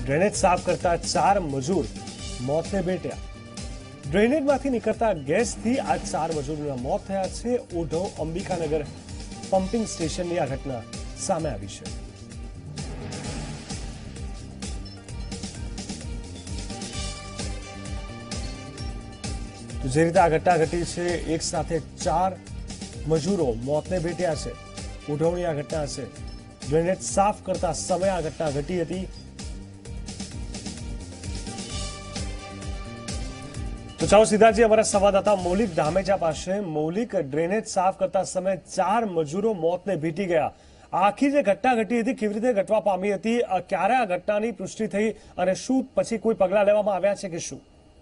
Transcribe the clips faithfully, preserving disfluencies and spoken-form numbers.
Drainage સાફ કરતા ચાર મજૂર મોતને ભેટ્યા। ડ્રેનેજમાંથી નીકળતા ગેસથી આ ચાર મજૂરોના મોત થયા છે। ઓઢવ અંબિકાનગર પમ્પિંગ સ્ટેશનની આ ઘટના સામે આવી છે। જે રીતે આ ઘટના ઘટી છે, એક સાથે ચાર મજૂરો મોતને ભેટ્યા છે। ઓઢવની આ ઘટના છે। ડ્રેનેજ સાફ કરતા સમયે આ ઘટના ઘટી હતી। તો ચાલો સીધાજી અમારા સંવાદદાતા મૌલિક ધામેચા પાસે। મૌલિક, ડ્રેનેજ સાફ કરતા સમયે ચાર મજૂરો મોતને ભેટી ગયા। આખી જે ઘટના ઘટી હતી કેવી રીતે ઘટવા પામી હતી, ક્યારે આ ઘટનાની પુષ્ટિ થઈ અને શું પછી કોઈ પગલાં લેવામાં આવ્યા છે કે શું?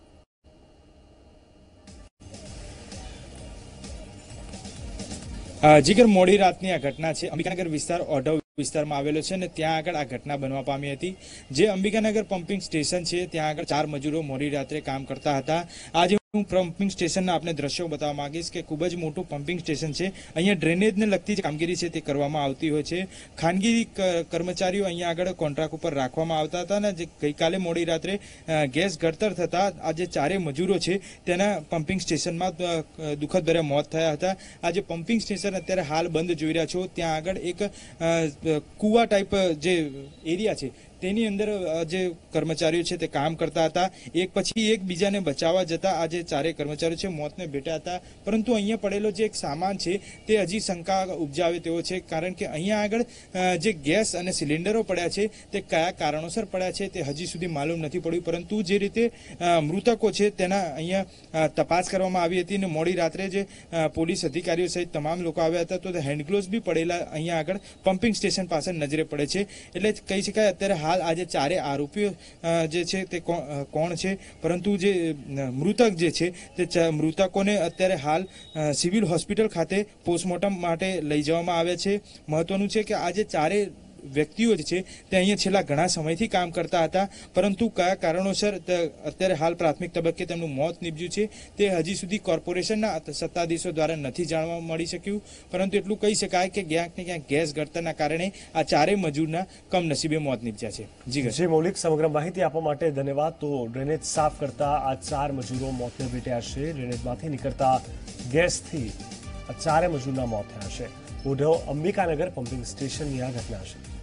જીગર, મોડી રાતની આ ઘટના છે। અંબિકાનગર વિસ્તાર ઓઢવ વિસ્તારમાં આવેલો છે અને ત્યાં આગળ આ ઘટના બનવા પામી હતી। જે અંબિકાનગર પમ્પિંગ સ્ટેશન છે ત્યાં આગળ ચાર મજૂરો મોડી રાત્રે કામ કરતા હતા। આજે હું પમ્પિંગ સ્ટેશનના આપણે દ્રશ્યો બતાવવા માંગીશ કે ખૂબ જ મોટું પમ્પિંગ સ્ટેશન છે। અહીંયા ડ્રેનેજને લગતી જે કામગીરી છે તે કરવામાં આવતી હોય છે। ખાનગી કર્મચારીઓ અહીંયા આગળ કોન્ટ્રાક્ટ ઉપર રાખવામાં આવતા હતા અને જે ગઈકાલે મોડી રાત્રે ગેસ ગળતર થતા આ જે ચારેય મજૂરો છે તેના પમ્પિંગ સ્ટેશનમાં દુઃખદભર્યા મોત થયા હતા। આ જે પમ્પિંગ સ્ટેશન અત્યારે હાલ બંધ જોઈ રહ્યા છો, ત્યાં આગળ એક કુવા ટાઈપ જે એરિયા છે તેની અંદર જે કર્મચારીઓ છે તે કામ કરતા હતા। એક પછી એક બીજાને બચાવવા જતા આ જે ચારેય કર્મચારીઓ છે મોતને ભેટ્યા હતા। પરંતુ અહીંયા પડેલો જે એક સામાન છે તે હજી શંકા ઉપજાવે તેવો છે, કારણ કે અહીંયા આગળ જે ગેસ અને સિલિન્ડરો પડ્યા છે તે કયા કારણોસર પડ્યા છે તે હજી સુધી માલુમ નથી પડ્યું। પરંતુ જે રીતે મૃતકો છે તેના અહીંયા તપાસ કરવામાં આવી હતી અને મોડી રાત્રે જે પોલીસ અધિકારીઓ સહિત તમામ લોકો આવ્યા હતા, તો હેન્ડગ્લોવ્સ બી પડેલા અહીંયા આગળ પમ્પિંગ સ્ટેશન પાસે નજરે પડે છે। એટલે કહી શકાય અત્યારે હાલ આજે ચારે આરોપીઓ જે છે તે કોણ છે, પરંતુ જે મૃતક જે છે તે મૃતકોને અત્યારે હાલ સિવિલ હોસ્પિટલ ખાતે પોસ્ટમોર્ટમ માટે લઈ જવામાં આવ્યા છે। મહત્વનું છે કે આજે ચારે વ્યક્તિઓ જે છે તે અહીંયા છેલ્લા ઘણા સમયથી કામ કરતા હતા, પરંતુ કયા કારણોસર અત્યારે હાલ પ્રાથમિક તબક્કે તેમનું મોત નીપજ્યું છે તે હજી સુધી કોર્પોરેશનના સત્તાધીશો દ્વારા નથી જાણવા મળી શક્યું। પરંતુ એટલું કહી શકાય કે ક્યાંક ને ક્યાંક ગેસ ગળતરના કારણે આ ચારેય મજૂરના કમનસીબે મોત નીપજ્યા છે। જી જી મૌલિક, સમગ્ર માહિતી આપવા માટે ધન્યવાદ। તો ડ્રેનેજ સાફ કરતા આ ચાર મજૂરો મોતને ભેટ્યા છે। ડ્રેનેજમાંથી નીકળતા ગેસથી આ ચારે મજૂરના મોત થયા છે। ઓઢવ અંબિકાનગર પમ્પિંગ સ્ટેશનની આ ઘટના છે।